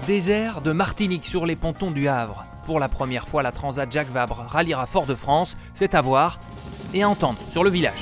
Désert de Martinique sur les pontons du Havre. Pour la première fois, la Transat Jacques Vabre ralliera Fort-de-France. C'est à voir et à entendre sur le village.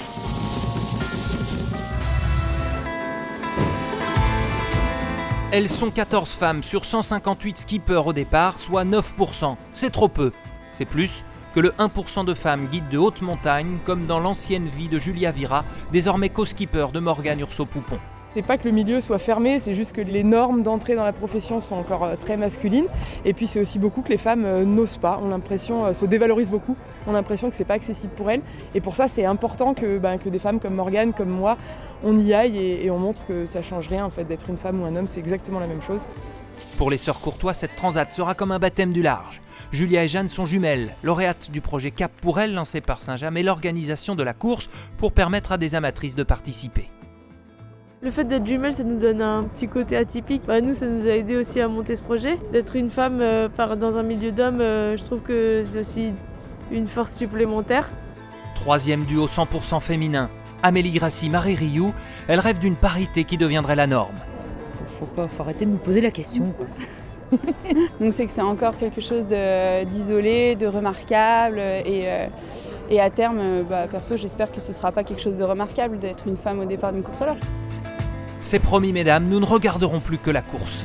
Elles sont 14 femmes sur 158 skippers au départ, soit 9%. C'est trop peu. C'est plus que le 1% de femmes guides de haute montagne, comme dans l'ancienne vie de Julia Vira, désormais co-skipper de Morgane Urso-Poupon. C'est pas que le milieu soit fermé, c'est juste que les normes d'entrée dans la profession sont encore très masculines. Et puis c'est aussi beaucoup que les femmes n'osent pas, ont l'impression, se dévalorisent beaucoup, ont l'impression que c'est pas accessible pour elles. Et pour ça, c'est important que des femmes comme Morgane, comme moi, on y aille et on montre que ça change rien en fait d'être une femme ou un homme, c'est exactement la même chose. Pour les sœurs Courtois, cette transat sera comme un baptême du large. Julia et Jeanne sont jumelles, lauréates du projet Cap pour elles lancé par Saint-James et l'organisation de la course pour permettre à des amatrices de participer. Le fait d'être jumelles, ça nous donne un petit côté atypique. Nous, ça nous a aidé aussi à monter ce projet. D'être une femme dans un milieu d'hommes, je trouve que c'est aussi une force supplémentaire. Troisième duo 100% féminin, Amélie Grassi, Marie Rioux, elle rêve d'une parité qui deviendrait la norme. Faut arrêter de nous poser la question. Donc c'est que c'est encore quelque chose d'isolé, de remarquable et à terme, perso, j'espère que ce ne sera pas quelque chose de remarquable d'être une femme au départ d'une course au large. C'est promis, mesdames, nous ne regarderons plus que la course.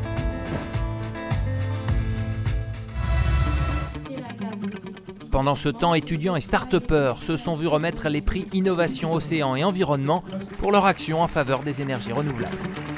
Pendant ce temps, étudiants et start-upers se sont vus remettre les prix Innovation Océan et Environnement pour leur action en faveur des énergies renouvelables.